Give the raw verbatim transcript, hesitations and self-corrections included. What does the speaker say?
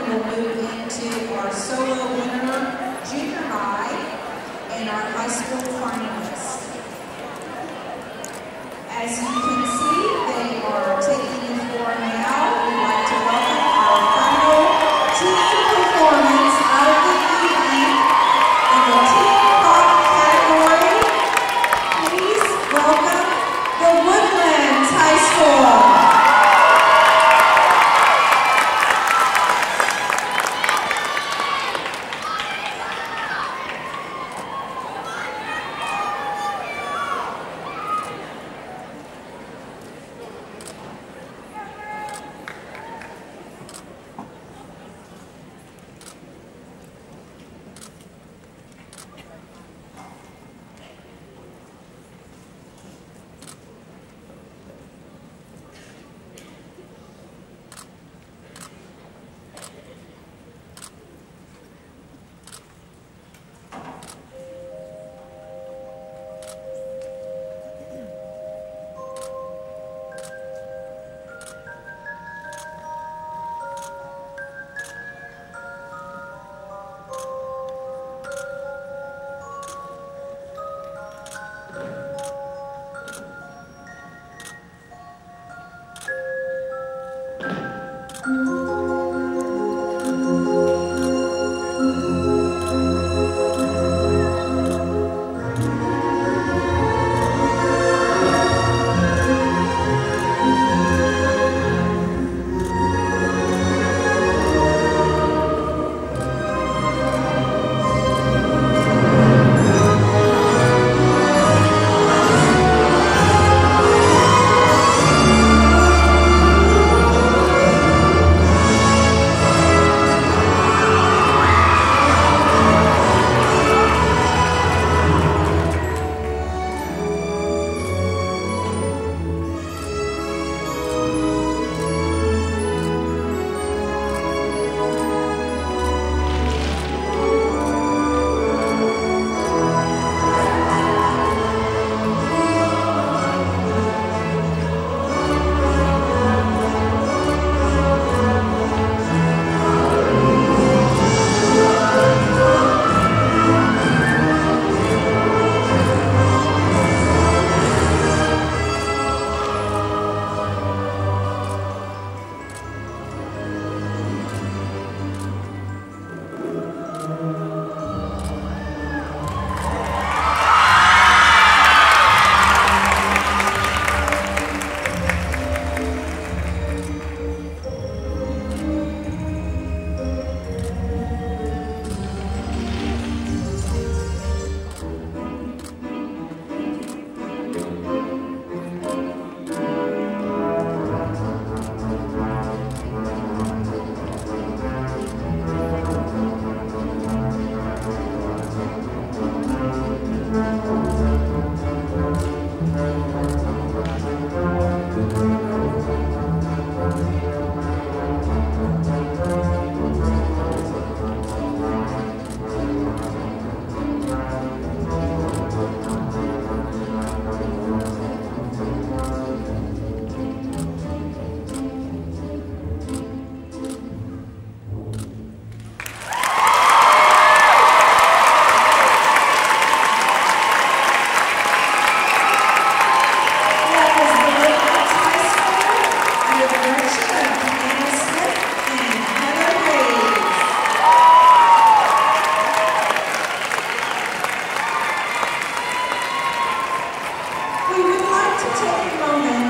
we'll move into our solo winner, junior high, and our high school finalists. As you can see, they are taking the floor now. We'd like to welcome our final team performance out of the evening in the team pop category. Please welcome the Woodlands High School. We would like to take a moment